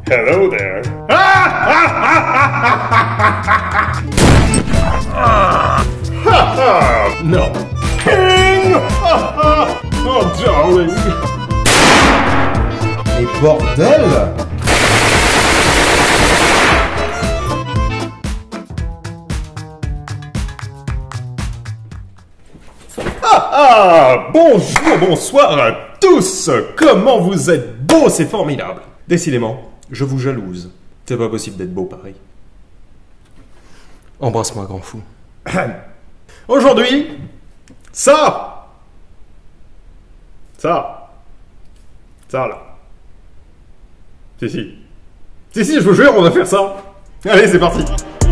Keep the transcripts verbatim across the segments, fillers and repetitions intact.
Hello there. Non. King! Oh, darling. Mais bordel! Ah, ah, bonjour, bonsoir à tous. Comment vous êtes beaux, c'est formidable. Décidément, je vous jalouse. C'est pas possible d'être beau pareil. Embrasse-moi, grand fou. Aujourd'hui, ça, ça, ça là. Si, si. Si, si, je vous jure, on va faire ça. Allez, c'est parti.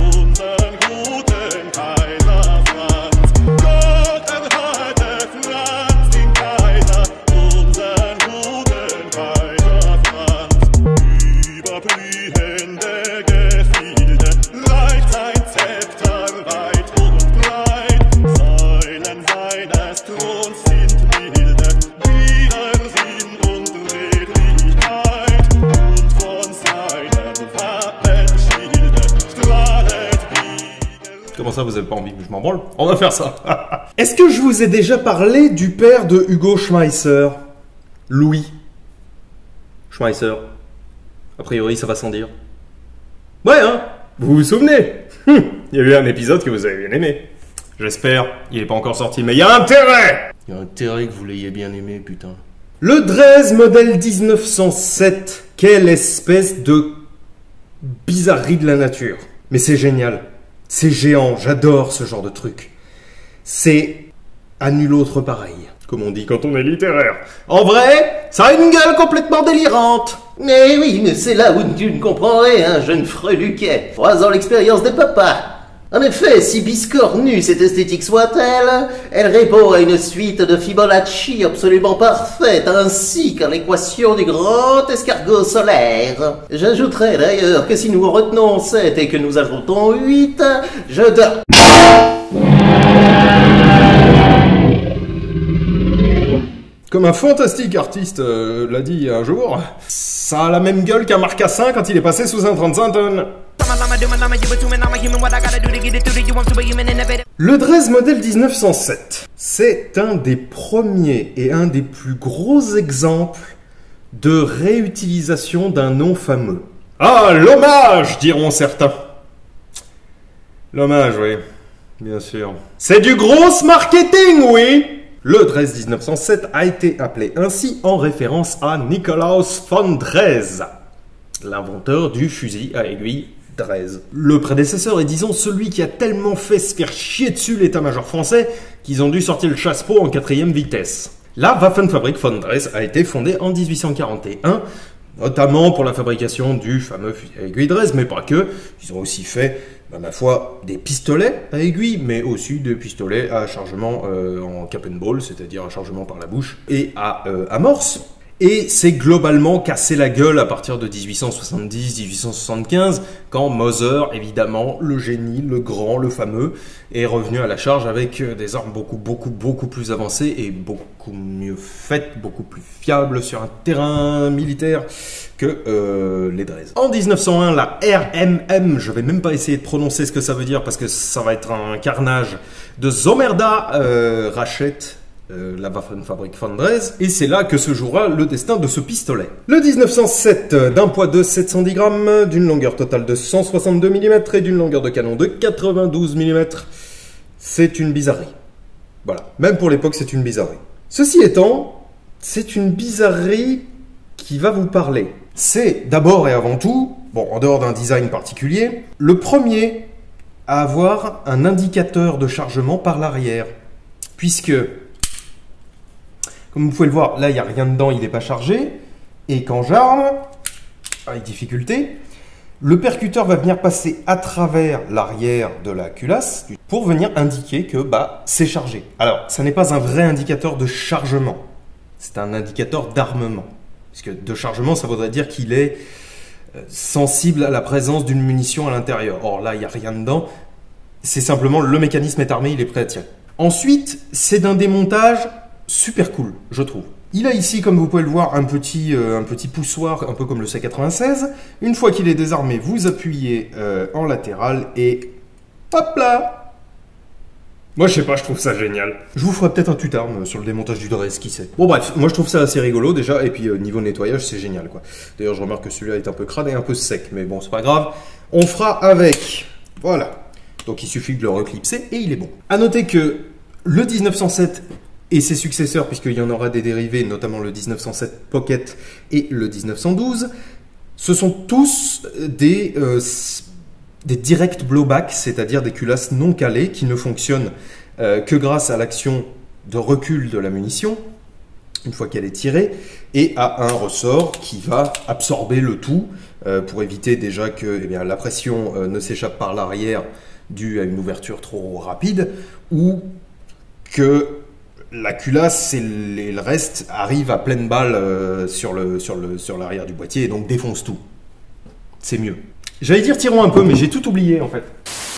Comment ça, vous avez pas envie que je m'en branle? On va faire ça. Est-ce que je vous ai déjà parlé du père de Hugo Schmeisser? Louis Schmeisser. A priori, ça va sans dire. Ouais, hein? Vous vous souvenez? Il y a eu un épisode que vous avez bien aimé. J'espère. Il n'est pas encore sorti, mais il y a intérêt! Il y a intérêt que vous l'ayez bien aimé, putain. Le Drez modèle dix-neuf cent sept. Quelle espèce de bizarrerie de la nature. Mais c'est génial. C'est géant, j'adore ce genre de truc. C'est à nul autre pareil. Comme on dit quand on est littéraire. En vrai, ça a une gueule complètement délirante. Mais oui, mais c'est là où tu ne comprends rien, jeune freluquet. Trois ans l'expérience de papa. En effet, si biscornue cette esthétique soit-elle, elle répond à une suite de Fibonacci absolument parfaite, ainsi qu'à l'équation du grand escargot solaire. J'ajouterai d'ailleurs que si nous retenons sept et que nous ajoutons huit, je donne... Comme un fantastique artiste euh, l'a dit un jour, ça a la même gueule qu'un marcassin quand il est passé sous un trente-cinq tonnes. Le Drez modèle dix-neuf cent sept, c'est un des premiers et un des plus gros exemples de réutilisation d'un nom fameux. Ah, l'hommage, diront certains. L'hommage, oui, bien sûr. C'est du gros marketing, oui. Le Drez dix-neuf cent sept a été appelé ainsi en référence à Nikolaus von Drez, l'inventeur du fusil à aiguille Drez. Le prédécesseur est, disons, celui qui a tellement fait se faire chier dessus l'état-major français qu'ils ont dû sortir le chasse-peau en quatrième vitesse. La Waffenfabrik von Drez a été fondée en dix-huit cent quarante et un, notamment pour la fabrication du fameux fusil à aiguille Drez, mais pas que. Ils ont aussi fait, à la fois, des pistolets à aiguille, mais aussi des pistolets à chargement euh, en cap and ball, c'est-à-dire à chargement par la bouche, et à euh, amorce. Et c'est globalement cassé la gueule à partir de dix-huit cent soixante-dix dix-huit cent soixante-quinze, quand Mauser, évidemment, le génie, le grand, le fameux, est revenu à la charge avec des armes beaucoup, beaucoup, beaucoup plus avancées et beaucoup mieux faites, beaucoup plus fiables sur un terrain militaire que euh, les Drez. En dix-neuf cent un, la R M M, je vais même pas essayer de prononcer ce que ça veut dire parce que ça va être un carnage, de Zomerda euh, rachète Euh, la Waffenfabrik von Drez, et c'est là que se jouera le destin de ce pistolet. Le dix-neuf cent sept, d'un poids de sept cent dix grammes, d'une longueur totale de cent soixante-deux millimètres et d'une longueur de canon de quatre-vingt-douze millimètres, c'est une bizarrerie. Voilà, même pour l'époque c'est une bizarrerie. Ceci étant, c'est une bizarrerie qui va vous parler. C'est d'abord et avant tout, bon, en dehors d'un design particulier, le premier à avoir un indicateur de chargement par l'arrière, puisque comme vous pouvez le voir, là, il n'y a rien dedans, il n'est pas chargé. Et quand j'arme, avec difficulté, le percuteur va venir passer à travers l'arrière de la culasse pour venir indiquer que bah, c'est chargé. Alors, ça n'est pas un vrai indicateur de chargement. C'est un indicateur d'armement. Parce que de chargement, ça voudrait dire qu'il est sensible à la présence d'une munition à l'intérieur. Or, là, il n'y a rien dedans. C'est simplement le mécanisme est armé, il est prêt à tirer. Ensuite, c'est d'un démontage super cool, je trouve. Il a ici, comme vous pouvez le voir, un petit, euh, un petit poussoir, un peu comme le C quatre-vingt-seize. Une fois qu'il est désarmé, vous appuyez euh, en latéral et hop là! Moi, je sais pas, je trouve ça génial. Je vous ferai peut-être un tutarme sur le démontage du Drez, qui sait. Bon bref, moi je trouve ça assez rigolo déjà, et puis euh, niveau nettoyage, c'est génial quoi. D'ailleurs, je remarque que celui-là est un peu crade et un peu sec, mais bon, c'est pas grave. On fera avec. Voilà. Donc il suffit de le reclipser et il est bon. À noter que le dix-neuf cent sept et ses successeurs, puisqu'il y en aura des dérivés, notamment le dix-neuf cent sept Pocket et le dix-neuf cent douze, ce sont tous des... Euh, des direct blowback, c'est-à-dire des culasses non calées qui ne fonctionnent euh, que grâce à l'action de recul de la munition, une fois qu'elle est tirée, et à un ressort qui va absorber le tout euh, pour éviter déjà que eh bien, la pression euh, ne s'échappe par l'arrière due à une ouverture trop rapide, ou que la culasse et le reste arrivent à pleine balle euh, sur le, sur le, sur l'arrière du boîtier et donc défonce tout. C'est mieux. J'allais dire tirons un peu, mais j'ai tout oublié en fait.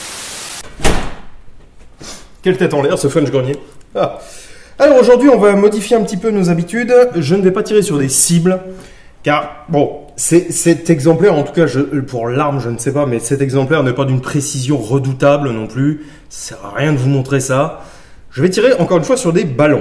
Quelle tête en l'air ce French Grenier. Ah. Alors aujourd'hui, on va modifier un petit peu nos habitudes. Je ne vais pas tirer sur des cibles, car bon, cet exemplaire, en tout cas je, pour l'arme, je ne sais pas, mais cet exemplaire n'est pas d'une précision redoutable non plus. Ça sert à rien de vous montrer ça. Je vais tirer encore une fois sur des ballons.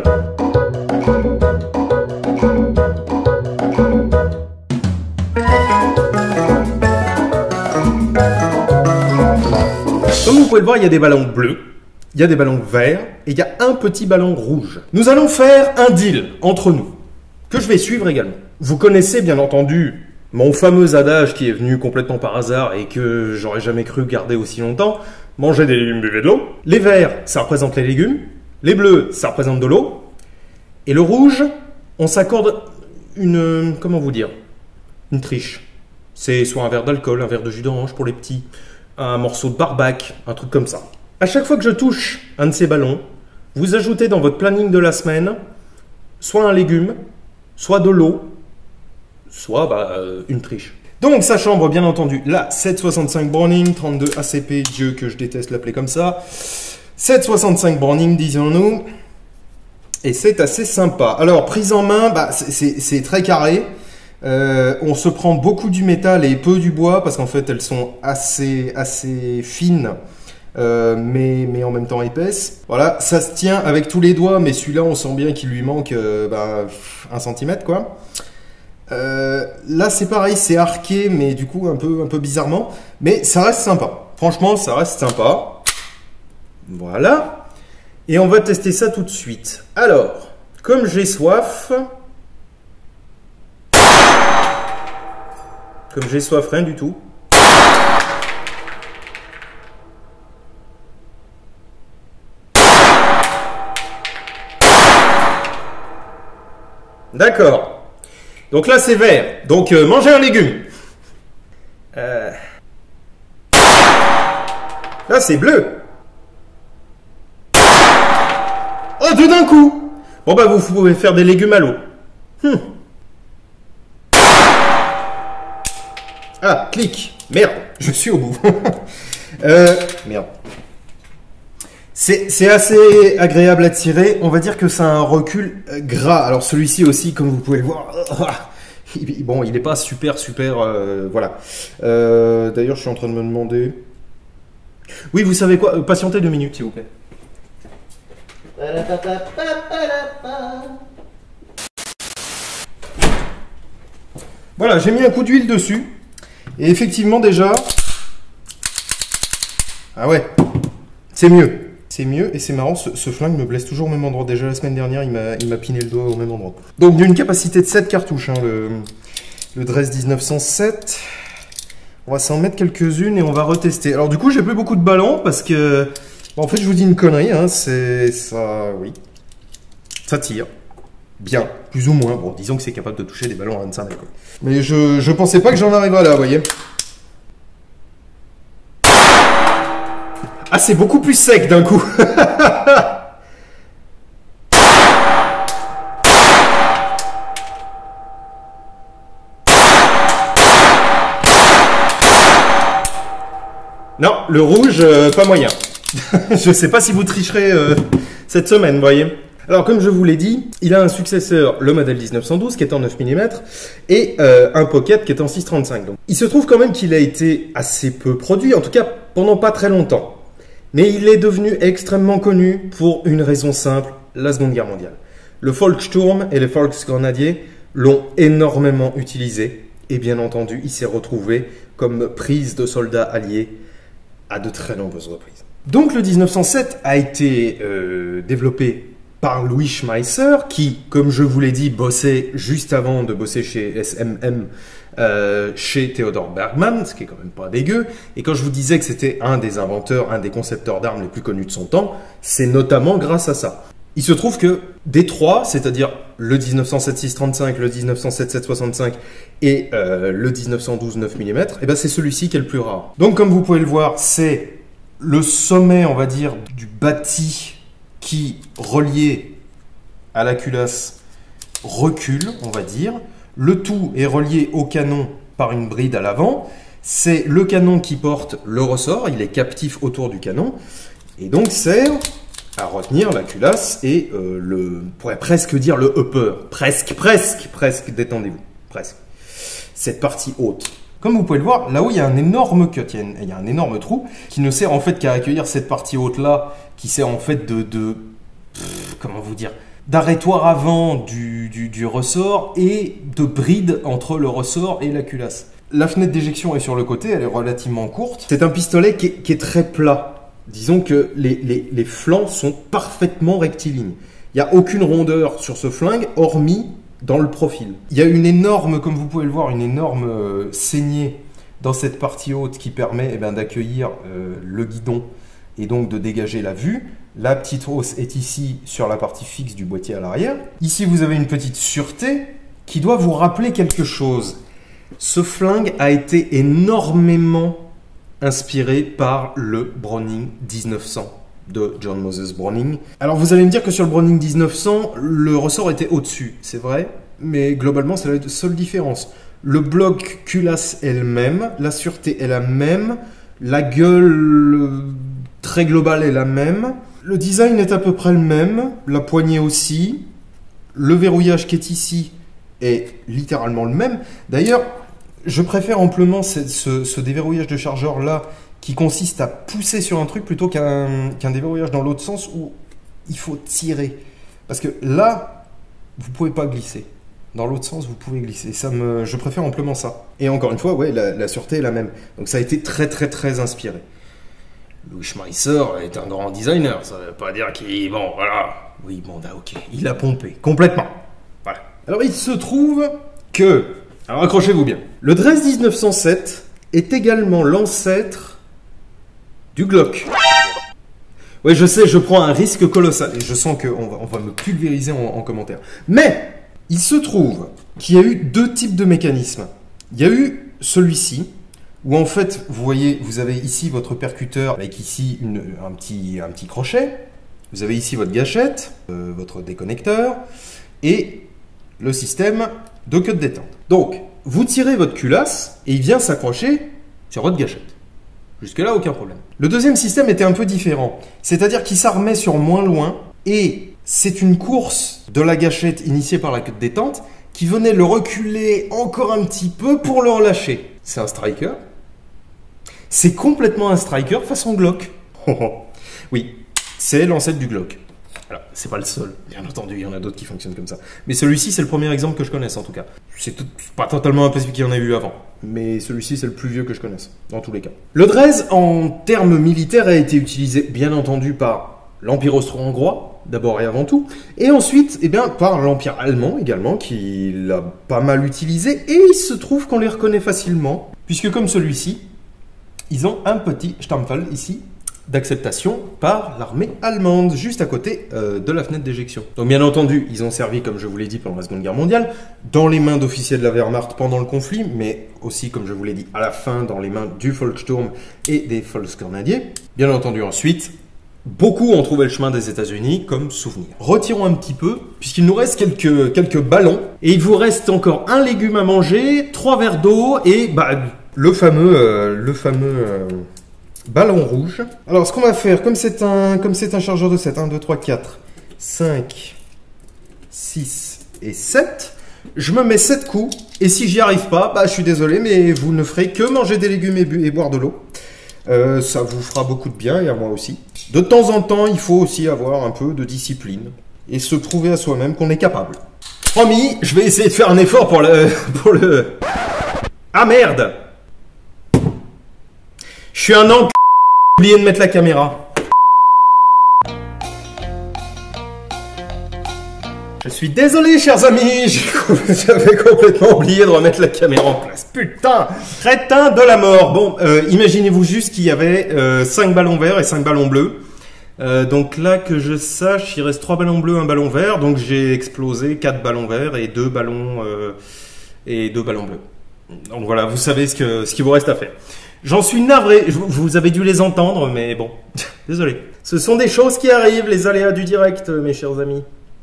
Comme vous pouvez le voir, il y a des ballons bleus, il y a des ballons verts et il y a un petit ballon rouge. Nous allons faire un deal entre nous, que je vais suivre également. Vous connaissez bien entendu mon fameux adage qui est venu complètement par hasard et que j'aurais jamais cru garder aussi longtemps. Mangez des légumes, buvez de l'eau. Les verts, ça représente les légumes. Les bleus, ça représente de l'eau. Et le rouge, on s'accorde une... comment vous dire? Une triche. C'est soit un verre d'alcool, un verre de jus d'orange pour les petits, un morceau de barbac, un truc comme ça. À chaque fois que je touche un de ces ballons, vous ajoutez dans votre planning de la semaine soit un légume, soit de l'eau, soit bah, euh, une triche. Donc sa chambre, bien entendu, la sept soixante-cinq Browning, trente-deux A C P, Dieu que je déteste l'appeler comme ça. sept soixante-cinq Browning, disons-nous. Et c'est assez sympa. Alors, prise en main, bah, c'est très carré. Euh, on se prend beaucoup du métal et peu du bois parce qu'en fait elles sont assez, assez fines euh, mais, mais en même temps épaisses. Voilà, ça se tient avec tous les doigts, mais celui-là on sent bien qu'il lui manque euh, bah, un centimètre quoi. Euh, là c'est pareil, c'est arqué mais du coup un peu, un peu bizarrement, mais ça reste sympa. Franchement ça reste sympa. Voilà. Et on va tester ça tout de suite. Alors, comme j'ai soif... Comme j'ai soif, rien du tout. D'accord. Donc là, c'est vert. Donc, euh, mangez un légume. Euh... Là, c'est bleu. Oh, tout d'un coup. Bon, bah, vous pouvez faire des légumes à l'eau. Hum. Ah, clic. Merde, je suis au bout. euh, merde. C'est assez agréable à tirer. On va dire que ça a un recul gras. Alors celui-ci aussi, comme vous pouvez le voir, bon, il n'est pas super, super... Euh, voilà. Euh, D'ailleurs, je suis en train de me demander... Oui, vous savez quoi? Patientez deux minutes, s'il vous plaît. Voilà, j'ai mis un coup d'huile dessus. Et effectivement, déjà... Ah ouais, c'est mieux. C'est mieux et c'est marrant, ce, ce flingue me blesse toujours au même endroit. Déjà la semaine dernière, il m'a piné le doigt au même endroit. Donc d'une capacité de sept cartouches, hein, le, le Drez dix-neuf cent sept. On va s'en mettre quelques-unes et on va retester. Alors du coup, j'ai plus beaucoup de ballons parce que... Bon, en fait, je vous dis une connerie, hein, c'est ça... Oui. Ça tire. Bien, plus ou moins. Bon, disons que c'est capable de toucher des ballons à vingt-cinq mètres. Mais je, je pensais pas que j'en arriverais là, vous voyez. Ah, c'est beaucoup plus sec d'un coup. Non, le rouge, euh, pas moyen. Je sais pas si vous tricherez euh, cette semaine, vous voyez. Alors, comme je vous l'ai dit, il a un successeur, le modèle dix-neuf cent douze, qui est en neuf millimètres, et euh, un Pocket qui est en six trente-cinq. Donc, il se trouve quand même qu'il a été assez peu produit, en tout cas pendant pas très longtemps. Mais il est devenu extrêmement connu pour une raison simple, la Seconde Guerre mondiale. Le Volkssturm et les Volksgrenadiers l'ont énormément utilisé, et bien entendu, il s'est retrouvé comme prise de soldats alliés à de très nombreuses reprises. Donc le dix-neuf cent sept a été euh, développé par Louis Schmeisser, qui, comme je vous l'ai dit, bossait juste avant de bosser chez S M M, euh, chez Theodor Bergman, ce qui est quand même pas dégueu. Et quand je vous disais que c'était un des inventeurs, un des concepteurs d'armes les plus connus de son temps, c'est notamment grâce à ça. Il se trouve que des trois, c'est-à-dire le dix-neuf cent sept six trente-cinq, le dix-neuf cent sept sept soixante-cinq et euh, le dix-neuf cent douze neuf millimètres, eh ben c'est celui-ci qui est le plus rare. Donc comme vous pouvez le voir, c'est le sommet, on va dire, du bâti qui, relié à la culasse, recule, on va dire. Le tout est relié au canon par une bride à l'avant. C'est le canon qui porte le ressort, il est captif autour du canon, et donc sert à retenir la culasse et euh, le, on pourrait presque dire le upper, presque, presque, presque, détendez-vous, presque. Cette partie haute. Comme vous pouvez le voir, là-haut, il y a un énorme cut, il y a, une, il y a un énorme trou qui ne sert en fait qu'à accueillir cette partie haute-là, qui sert en fait de, de pff, comment vous dire, d'arrêtoire avant du, du, du ressort et de bride entre le ressort et la culasse. La fenêtre d'éjection est sur le côté, elle est relativement courte. C'est un pistolet qui est, qui est très plat. Disons que les, les, les flancs sont parfaitement rectilignes. Il n'y a aucune rondeur sur ce flingue, hormis dans le profil. Il y a une énorme, comme vous pouvez le voir, une énorme euh, saignée dans cette partie haute qui permet eh bien, d'accueillir euh, le guidon et donc de dégager la vue. La petite hausse est ici sur la partie fixe du boîtier à l'arrière. Ici, vous avez une petite sûreté qui doit vous rappeler quelque chose. Ce flingue a été énormément inspiré par le Browning dix-neuf cents de John Moses Browning. Alors vous allez me dire que sur le Browning dix-neuf cents, le ressort était au-dessus, c'est vrai, mais globalement c'est la seule différence. Le bloc culasse est le même, la sûreté est la même, la gueule très globale est la même, le design est à peu près le même, la poignée aussi, le verrouillage qui est ici est littéralement le même. D'ailleurs, je préfère amplement ce, ce, ce déverrouillage de chargeur là qui consiste à pousser sur un truc plutôt qu'un qu'un déverrouillage dans l'autre sens où il faut tirer. Parce que là, vous pouvez pas glisser. Dans l'autre sens, vous pouvez glisser. Ça me, je préfère amplement ça. Et encore une fois, ouais, la, la sûreté est la même. Donc ça a été très très très inspiré. Louis Schmeisser est un grand designer. Ça veut pas dire qu'il... Bon, voilà. Oui, bon, bah, ok. Il a pompé. Complètement. Voilà. Alors il se trouve que... Alors accrochez-vous bien. Le Dresde dix-neuf cent sept est également l'ancêtre du Glock. Oui, je sais, je prends un risque colossal et je sens qu'on va, on va me pulvériser en, en commentaire. Mais il se trouve qu'il y a eu deux types de mécanismes. Il y a eu celui-ci, où en fait, vous voyez, vous avez ici votre percuteur avec ici une, un, petit, un petit crochet. Vous avez ici votre gâchette, euh, votre déconnecteur et le système de queue de détente. Donc, vous tirez votre culasse et il vient s'accrocher sur votre gâchette. Jusque-là, aucun problème. Le deuxième système était un peu différent. C'est-à-dire qu'il s'armait sur moins loin et c'est une course de la gâchette initiée par la queue de détente qui venait le reculer encore un petit peu pour le relâcher. C'est un striker. C'est complètement un striker façon Glock. Oui, c'est l'ancêtre du Glock. Alors, c'est pas le seul, bien entendu, il y en a d'autres qui fonctionnent comme ça. Mais celui-ci, c'est le premier exemple que je connaisse en tout cas. C'est tout, pas totalement impossible qu'il y en ait eu avant. Mais celui-ci, c'est le plus vieux que je connaisse, dans tous les cas. Le Dresde, en termes militaires, a été utilisé, bien entendu, par l'Empire austro-hongrois, d'abord et avant tout. Et ensuite, eh bien, par l'Empire allemand également, qui l'a pas mal utilisé. Et il se trouve qu'on les reconnaît facilement, puisque comme celui-ci, ils ont un petit Stampfel ici, d'acceptation par l'armée allemande, juste à côté euh, de la fenêtre d'éjection. Donc bien entendu, ils ont servi, comme je vous l'ai dit, pendant la Seconde Guerre mondiale, dans les mains d'officiers de la Wehrmacht pendant le conflit, mais aussi, comme je vous l'ai dit, à la fin, dans les mains du Volkssturm et des Volksgrenadiers. Bien entendu, ensuite, beaucoup ont trouvé le chemin des États-Unis comme souvenir. Retirons un petit peu, puisqu'il nous reste quelques, quelques ballons, et il vous reste encore un légume à manger, trois verres d'eau, et bah, le fameux... Euh, le fameux euh, ballon rouge. Alors, ce qu'on va faire, comme c'est un, comme c'est un chargeur de sept, un, deux, trois, quatre, cinq, six et sept. Je me mets sept coups. Et si j'y arrive pas, bah, je suis désolé, mais vous ne ferez que manger des légumes et, bu et boire de l'eau. Euh, ça vous fera beaucoup de bien et à moi aussi. De temps en temps, il faut aussi avoir un peu de discipline et se prouver à soi-même qu'on est capable. Promis, je vais essayer de faire un effort pour le... pour le... Ah merde! Je suis un enc... J'ai oublié de mettre la caméra. Je suis désolé, chers amis, j'avais complètement oublié de remettre la caméra en place. Putain, crétin de la mort. Bon, euh, imaginez-vous juste qu'il y avait euh, cinq ballons verts et cinq ballons bleus. Euh, donc là, que je sache, il reste trois ballons bleus, un ballon vert. Donc j'ai explosé quatre ballons verts et deux ballons euh, et deux ballons bleus. Donc voilà, vous savez ce que ce qu'il vous reste à faire. J'en suis navré. Je, vous avez dû les entendre, mais bon, désolé. Ce sont des choses qui arrivent, les aléas du direct, mes chers amis.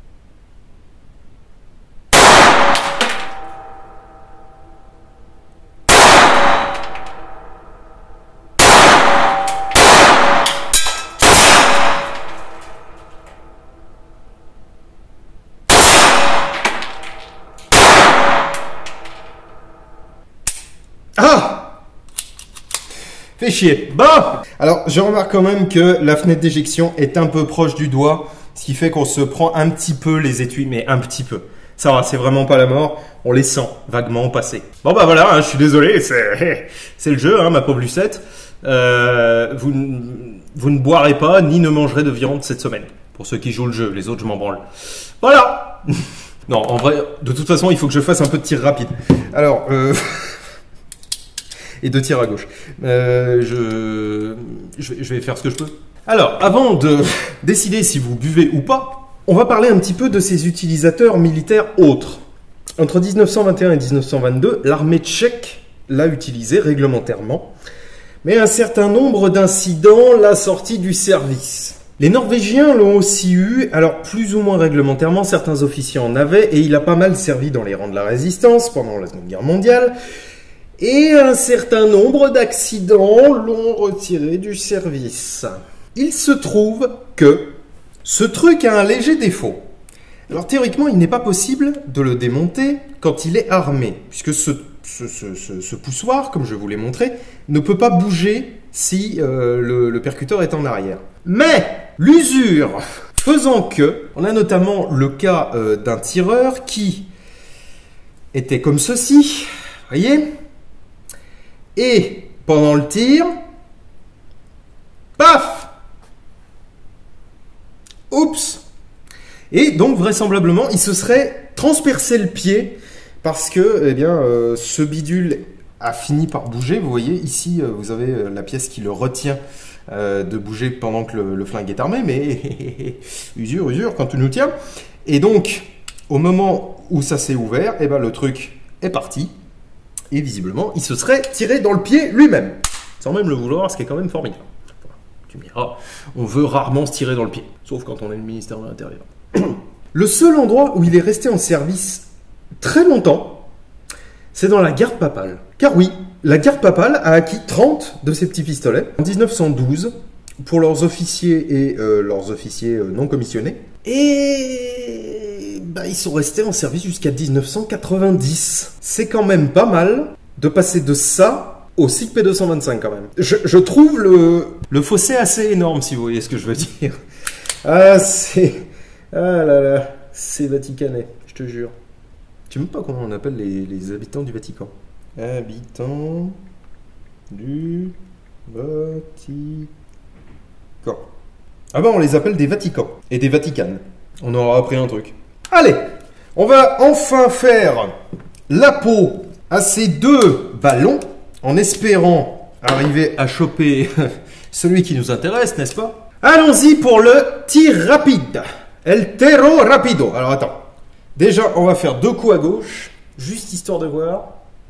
Ah! Fait chier. Bon! Alors, je remarque quand même que la fenêtre d'éjection est un peu proche du doigt, ce qui fait qu'on se prend un petit peu les étuis, mais un petit peu. Ça va, c'est vraiment pas la mort, on les sent vaguement passer. Bon bah voilà, hein, je suis désolé, c'est c'est le jeu, hein, ma pauvre Lucette. Euh, vous, vous ne boirez pas, ni ne mangerez de viande cette semaine. Pour ceux qui jouent le jeu, les autres je m'en branle. Voilà! Non, en vrai, de toute façon, il faut que je fasse un peu de tir rapide. Alors, euh... et deux tirs à gauche. Euh, je... Je, vais, je vais faire ce que je peux. Alors, avant de décider si vous buvez ou pas, on va parler un petit peu de ces utilisateurs militaires autres. Entre mille neuf cent vingt et un et mille neuf cent vingt-deux, l'armée tchèque l'a utilisé réglementairement, mais un certain nombre d'incidents l'a sorti du service. Les Norvégiens l'ont aussi eu, alors plus ou moins réglementairement, certains officiers en avaient, et il a pas mal servi dans les rangs de la résistance pendant la Seconde Guerre mondiale. Et un certain nombre d'accidents l'ont retiré du service. Il se trouve que ce truc a un léger défaut. Alors théoriquement, il n'est pas possible de le démonter quand il est armé, puisque ce, ce, ce, ce, ce poussoir, comme je vous l'ai montré, ne peut pas bouger si euh, le, le percuteur est en arrière. Mais l'usure faisant que, on a notamment le cas euh, d'un tireur qui était comme ceci, voyez ? Et pendant le tir, paf! Oups! Et donc vraisemblablement, il se serait transpercé le pied parce que eh bien, euh, ce bidule a fini par bouger. Vous voyez, ici, euh, vous avez euh, la pièce qui le retient euh, de bouger pendant que le, le flingue est armé, mais usure, usure, quand tu nous tiens. Et donc, au moment où ça s'est ouvert, eh ben, le truc est parti. Et visiblement, il se serait tiré dans le pied lui-même, sans même le vouloir, ce qui est quand même formidable. Enfin, tu me diras, on veut rarement se tirer dans le pied, sauf quand on est le ministère de l'Intérieur. Le seul endroit où il est resté en service très longtemps, c'est dans la garde papale. Car oui, la garde papale a acquis trente de ces petits pistolets en mille neuf cent douze pour leurs officiers et euh, leurs officiers euh, non commissionnés. Et bah, ils sont restés en service jusqu'à mille neuf cent quatre-vingt-dix. C'est quand même pas mal de passer de ça au S I G P deux cent vingt-cinq quand même. Je, je trouve le, le fossé assez énorme, si vous voyez ce que je veux dire. Ah, c'est... Ah là là, c'est vaticanais, je te jure. Je sais même pas comment on appelle les, les habitants du Vatican. Habitants du Vatican. Ah bah on les appelle des Vaticans et des Vaticanes. On aura appris un truc. Allez, on va enfin faire la peau à ces deux ballons en espérant arriver à choper celui qui nous intéresse, n'est-ce pas? Allons-y pour le tir rapide. El tiro rapido. Alors attends. Déjà, on va faire deux coups à gauche, juste histoire de voir.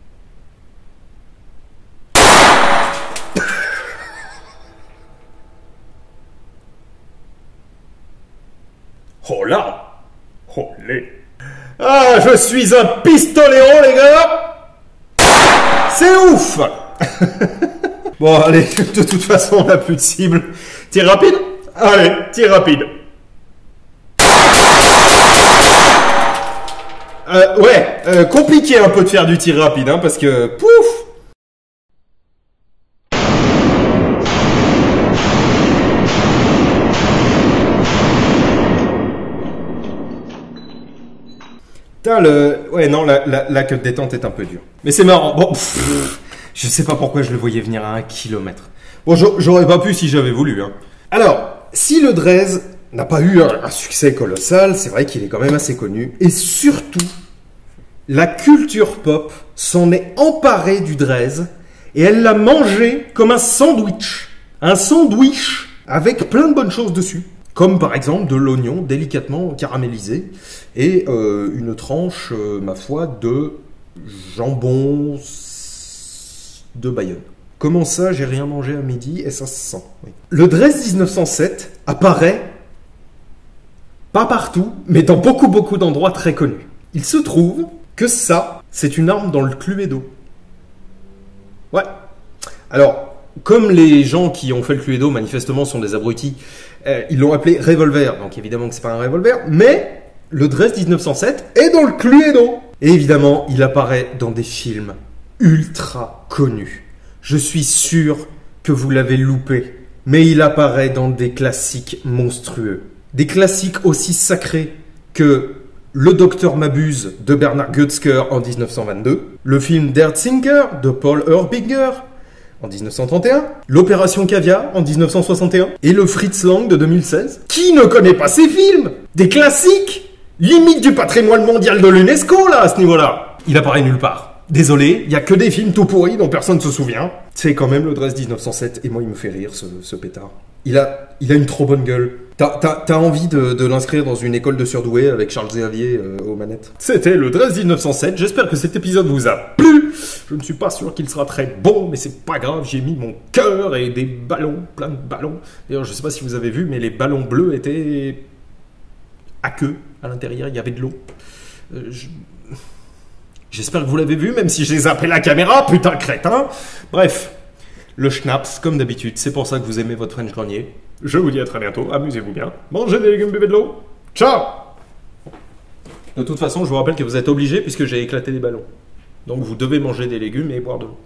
Oh là! Olé! Ah, je suis un pistoléro, les gars! C'est ouf! Bon, allez, de toute façon, on n'a plus de cible. Tir rapide? Allez, tir rapide. euh, ouais, euh, compliqué un peu de faire du tir rapide, hein, parce que, pouf. Putain, le... Ouais, non, la, la, la queue de détente est un peu dure. Mais c'est marrant. Bon, pff, je sais pas pourquoi je le voyais venir à un kilomètre. Bon, j'aurais pas pu si j'avais voulu. Hein. Alors, si le Drez n'a pas eu un, un succès colossal, c'est vrai qu'il est quand même assez connu. Et surtout, la culture pop s'en est emparée du Drez et elle l'a mangé comme un sandwich. Un sandwich avec plein de bonnes choses dessus. Comme par exemple de l'oignon délicatement caramélisé et euh, une tranche, euh, ma foi, de jambon de Bayonne. Comment ça, j'ai rien mangé à midi et ça se sent. Oui. Le Drez dix-neuf cent sept apparaît pas partout, mais dans beaucoup beaucoup d'endroits très connus. Il se trouve que ça, c'est une arme dans le Cluedo. Ouais. Alors, comme les gens qui ont fait le Cluedo, manifestement, sont des abrutis, euh, ils l'ont appelé revolver. Donc évidemment que c'est pas un revolver, mais le Drez dix-neuf cent sept est dans le Cluedo. Et évidemment, il apparaît dans des films ultra connus. Je suis sûr que vous l'avez loupé, mais il apparaît dans des classiques monstrueux. Des classiques aussi sacrés que Le Docteur Mabuse de Bernard Götzker en dix-neuf cent vingt-deux, le film Der Zinker de Paul Erbinger en dix-neuf cent trente et un, l'Opération Caviar en dix-neuf cent soixante et un et le Fritz Lang de deux mille seize. Qui ne connaît pas ces films? Des classiques, limite du patrimoine mondial de l'UNESCO là à ce niveau-là. Il apparaît nulle part. Désolé, il n'y a que des films tout pourris dont personne ne se souvient. C'est quand même le Drez dix-neuf cent sept et moi il me fait rire ce, ce pétard. Il a, il a une trop bonne gueule. T'as, t'as, t'as envie de, de l'inscrire dans une école de surdoués avec Charles Xavier euh, aux manettes. C'était le Drez dix-neuf cent sept. J'espère que cet épisode vous a plu. Je ne suis pas sûr qu'il sera très bon, mais c'est pas grave. J'ai mis mon cœur et des ballons, plein de ballons. D'ailleurs, je sais pas si vous avez vu, mais les ballons bleus étaient à queue à l'intérieur. Il y avait de l'eau. Euh, je... J'espère que vous l'avez vu, même si j'ai zappé la caméra. Putain, crétin. Bref. Le schnapps, comme d'habitude, c'est pour ça que vous aimez votre French grenier. Je vous dis à très bientôt, amusez-vous bien, mangez des légumes, buvez de l'eau. Ciao! De toute façon, je vous rappelle que vous êtes obligés puisque j'ai éclaté des ballons. Donc vous devez manger des légumes et boire de l'eau.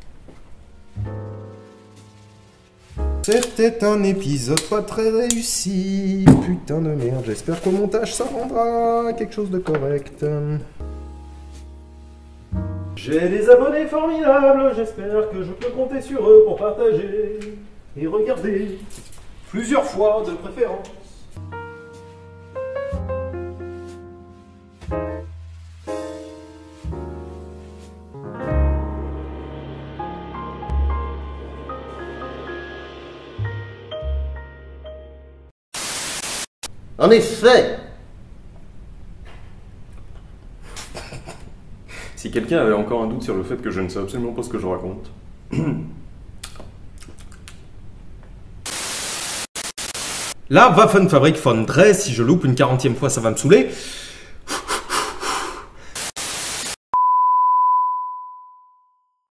C'était un épisode pas très réussi. Putain de merde, j'espère qu'au montage ça rendra quelque chose de correct. J'ai des abonnés formidables, j'espère que je peux compter sur eux pour partager et regarder plusieurs fois de préférence. En effet. Si quelqu'un avait encore un doute sur le fait que je ne sais absolument pas ce que je raconte. La Waffenfabrik von Drez, si je loupe une quarantième fois, ça va me saouler.